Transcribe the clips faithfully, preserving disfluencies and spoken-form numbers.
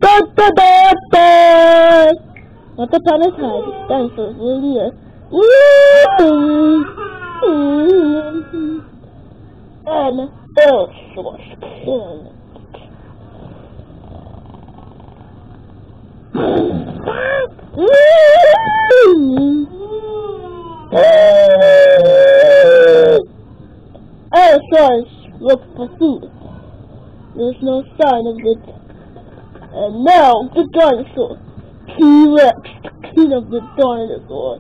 Da, da, da, da. Once upon a time, dinosaurs were in the earth. And Earth was king. Dinosaurs look for food. There's no sign of it. And now the dinosaur, T-Rex, the king of the dinosaurs.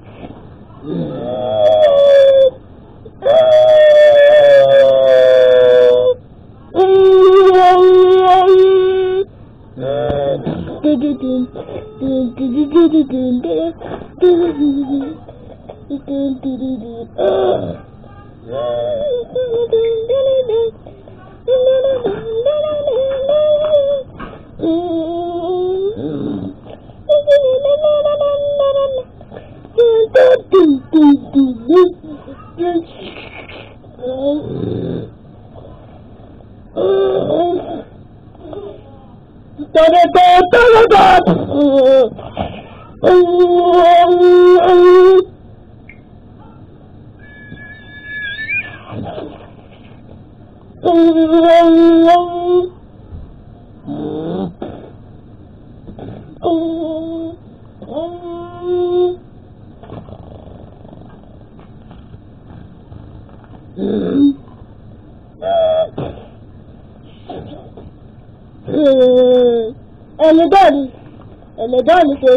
And the dinosaur, and the dinosaur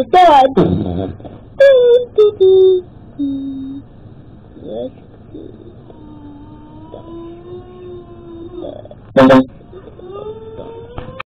died. Yes.